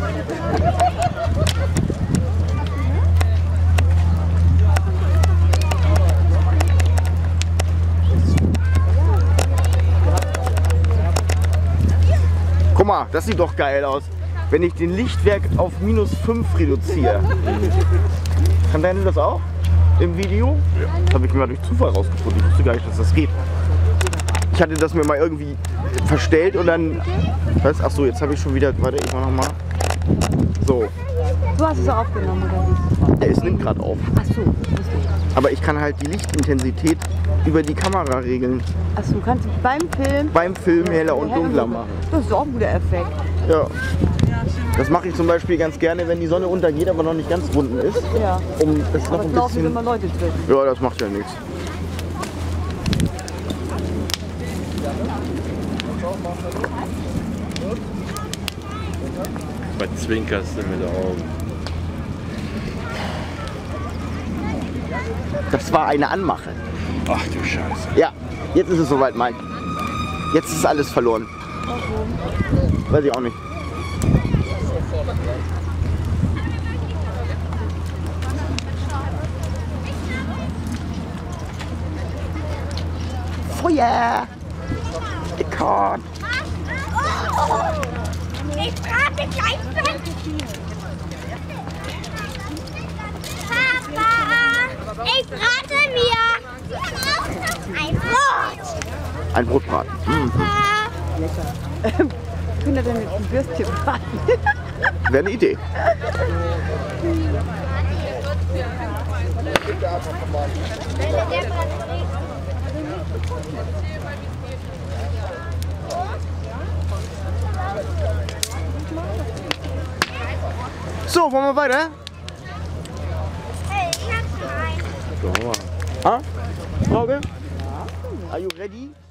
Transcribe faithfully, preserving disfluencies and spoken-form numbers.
Guck mal, das sieht doch geil aus. Wenn ich den Lichtwerk auf minus fünf reduziere. Kann deine das auch? Im Video? Ja. Das habe ich mir mal durch Zufall rausgefunden. Ich wusste gar nicht, dass das geht. Ich hatte das mir mal irgendwie verstellt und dann... Was? Ach so, jetzt habe ich schon wieder... Warte, ich mach noch mal. So. Du hast es auch aufgenommen, oder wie? Ja, es nimmt gerade auf. Ach so, wusste ich. Aber ich kann halt die Lichtintensität über die Kamera regeln. Achso, du kannst beim Film... Beim Film heller und dunkler machen. Das ist auch ein guter Effekt. Ja. Das mache ich zum Beispiel ganz gerne, wenn die Sonne untergeht, aber noch nicht ganz unten ist. Ja. Um es noch Aber ein es laufen bisschen... immer Leute drin. Ja, das macht ja nichts. Was zwinkerst du mit den Augen? Das war eine Anmache. Ach du Scheiße. Ja, jetzt ist es soweit, Mike. Jetzt ist alles verloren. Warum? Weiß ich auch nicht. Feuer! Ich kann. Ich brate gleich weg. Papa, ich brate mir ein Brot. Ein Brotbraten. Mhm. Lecker. Können wir denn jetzt ein Würstchen braten? Wäre eine Idee. So, wollen wir weiter? Hey, ich hab schon einen. Guck mal. Ah? Frauke? Are you ready?